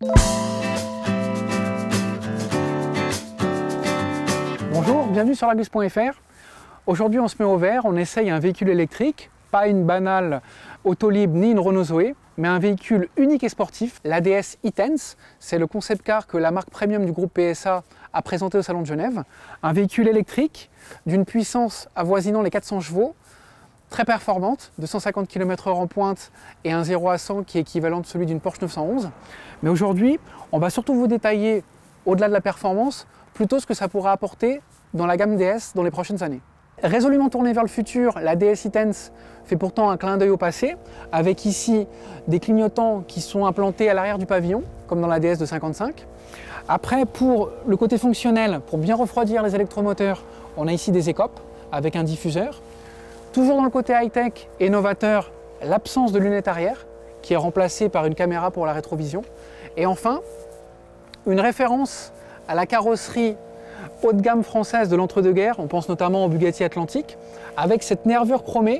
Bonjour, bienvenue sur l'Argus.fr. Aujourd'hui on se met au vert, on essaye un véhicule électrique, pas une banale Autolib ni une Renault Zoé, mais un véhicule unique et sportif, l'ADS e-Tense. C'est le concept car que la marque premium du groupe PSA a présenté au Salon de Genève. Un véhicule électrique d'une puissance avoisinant les 400 chevaux, très performante, de 150 km/h en pointe et un 0 à 100 qui est équivalent de celui d'une Porsche 911. Mais aujourd'hui, on va surtout vous détailler, au-delà de la performance, plutôt ce que ça pourra apporter dans la gamme DS dans les prochaines années. Résolument tournée vers le futur, la DS e-Tense fait pourtant un clin d'œil au passé, avec ici des clignotants qui sont implantés à l'arrière du pavillon, comme dans la DS de 55. Après, pour le côté fonctionnel, pour bien refroidir les électromoteurs, on a ici des écopes avec un diffuseur. Toujours dans le côté high-tech et novateur, l'absence de lunettes arrière, qui est remplacée par une caméra pour la rétrovision. Et enfin, une référence à la carrosserie haut de gamme française de l'entre-deux-guerres, on pense notamment au Bugatti Atlantique, avec cette nervure chromée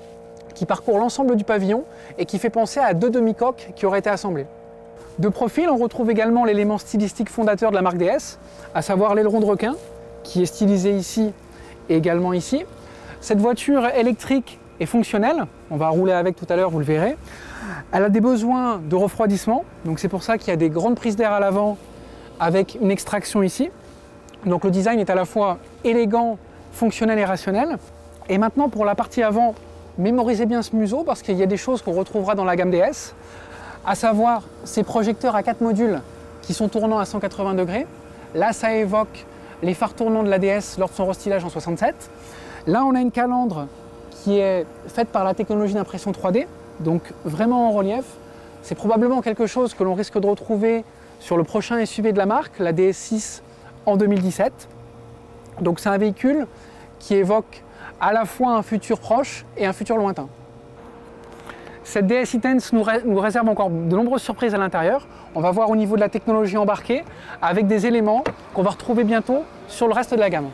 qui parcourt l'ensemble du pavillon et qui fait penser à deux demi-coques qui auraient été assemblées. De profil, on retrouve également l'élément stylistique fondateur de la marque DS, à savoir l'aileron de requin, qui est stylisé ici et également ici. Cette voiture électrique est fonctionnelle, on va rouler avec tout à l'heure, vous le verrez. Elle a des besoins de refroidissement, donc c'est pour ça qu'il y a des grandes prises d'air à l'avant avec une extraction ici. Donc le design est à la fois élégant, fonctionnel et rationnel. Et maintenant pour la partie avant, mémorisez bien ce museau parce qu'il y a des choses qu'on retrouvera dans la gamme DS, à savoir ces projecteurs à 4 modules qui sont tournants à 180 degrés. Là ça évoque les phares tournants de la DS lors de son restylage en 67. Là on a une calandre qui est faite par la technologie d'impression 3D, donc vraiment en relief. C'est probablement quelque chose que l'on risque de retrouver sur le prochain SUV de la marque, la DS6 en 2017. Donc c'est un véhicule qui évoque à la fois un futur proche et un futur lointain. Cette DS e-Tense nous réserve encore de nombreuses surprises à l'intérieur. On va voir au niveau de la technologie embarquée avec des éléments qu'on va retrouver bientôt sur le reste de la gamme.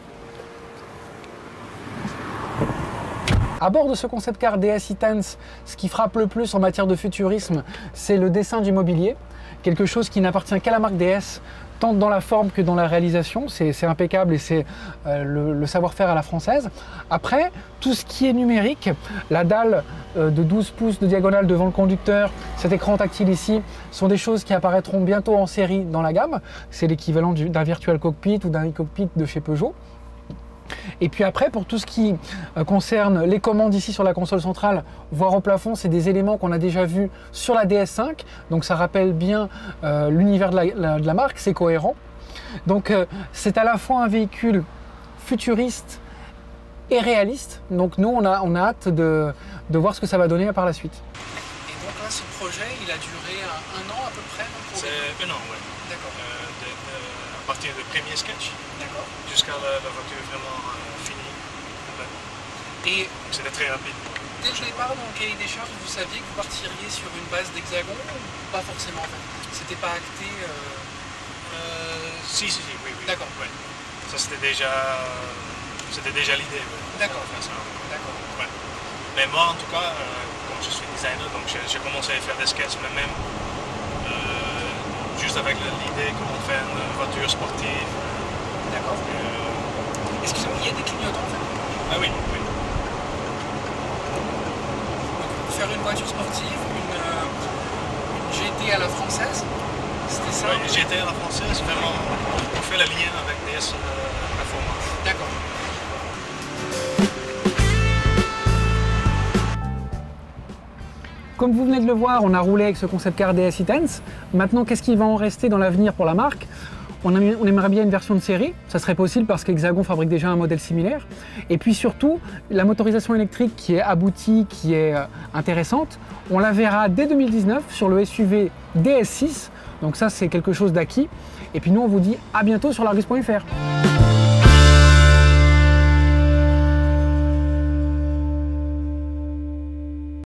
À bord de ce concept car DS e-Tense, ce qui frappe le plus en matière de futurisme, c'est le dessin du mobilier. Quelque chose qui n'appartient qu'à la marque DS, tant dans la forme que dans la réalisation. C'est impeccable et c'est le savoir-faire à la française. Après, tout ce qui est numérique, la dalle de 12 pouces de diagonale devant le conducteur, cet écran tactile ici, sont des choses qui apparaîtront bientôt en série dans la gamme. C'est l'équivalent d'un virtual cockpit ou d'un e-cockpit de chez Peugeot. Et puis après, pour tout ce qui concerne les commandes ici sur la console centrale, voire au plafond, c'est des éléments qu'on a déjà vus sur la DS5. Donc ça rappelle bien l'univers de la marque, c'est cohérent. Donc c'est à la fois un véhicule futuriste et réaliste. Donc nous, on a hâte de voir ce que ça va donner par la suite. Et donc là, ce projet, il a duré un an à peu près? C'est un an, oui. D'accord. À partir du premier sketch jusqu'à la voiture vraiment finie. Et c'était très rapide. Dès le départ, dans le cahier des charges, vous saviez que vous partiriez sur une base d'hexagone ou pas forcément en fait? C'était pas acté Si, oui. D'accord. Ouais. Ça c'était déjà l'idée. Ouais. D'accord. Ouais. Mais moi en tout cas, comme je suis designer, donc j'ai commencé à faire des sketchs, mais même juste avec l'idée qu'on fait une voiture sportive. D'accord. Excusez-moi, il y a des clignotants en fait? Ah oui. Donc, faire une voiture sportive, une GT à la française, c'était ça? Oui, GT à la française, vraiment, on fait le lien avec DS Performance. D'accord. Comme vous venez de le voir, on a roulé avec ce concept car DS e-Tense. Maintenant, qu'est-ce qui va en rester dans l'avenir pour la marque? On aimerait bien une version de série, ça serait possible parce qu'Hexagon fabrique déjà un modèle similaire. Et puis surtout, la motorisation électrique qui est aboutie, qui est intéressante, on la verra dès 2019 sur le SUV DS6. Donc ça, c'est quelque chose d'acquis. Et puis nous, on vous dit à bientôt sur l'Argus.fr.